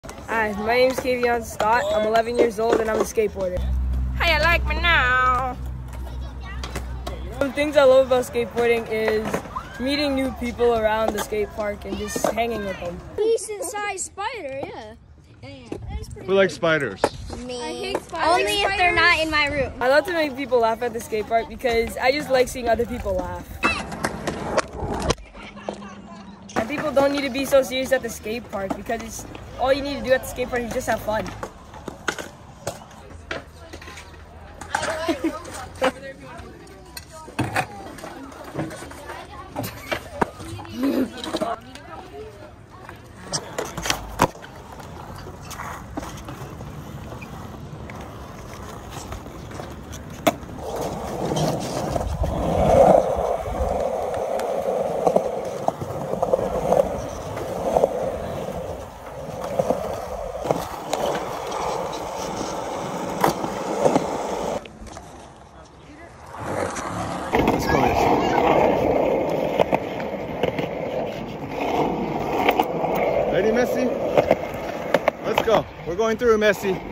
Hi, my name is Scott. I'm 11 years old and I'm a skateboarder. How you like me now? Some things I love about skateboarding is meeting new people around the skate park and just hanging with them. Decent sized spider, yeah. Who likes spiders? Me. I hate spiders. Only if they're not in my room. I love to make people laugh at the skate park because I just like seeing other people laugh. And people don't need to be so serious at the skate park because it's all you need to do at the skate park is just have fun. Ready, Messi? Let's go. We're going through, Messi.